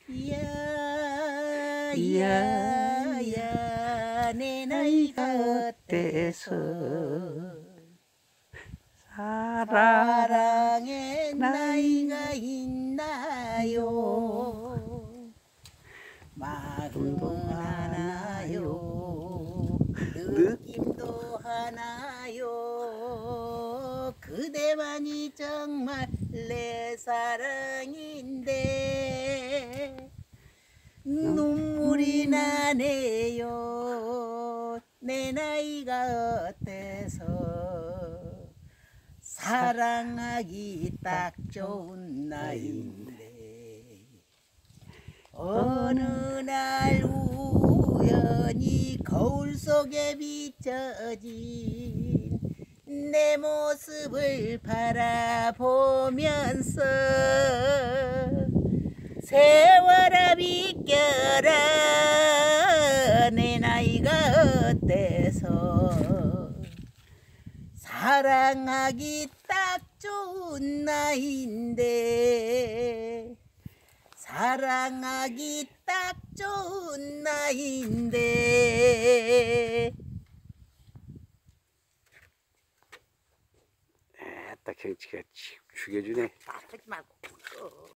야야야 내 나이가 어때서 사랑의 나이가 있나요? 마음도 하나요? 느낌도 하나요? 그대만이 정말 내 사랑인데 눈물이 나네요. 내 나이가 어때서 사랑하기 딱 좋은 나이인데 어느 날 우연히 거울 속에 비춰진 내 모습을 바라보면서 세월아 비껴라 내 나이가 어때서 사랑하기 딱 좋은 나이인데 사랑하기 딱 좋은 나이인데 딱 경치가 죽여주네. 하지 말고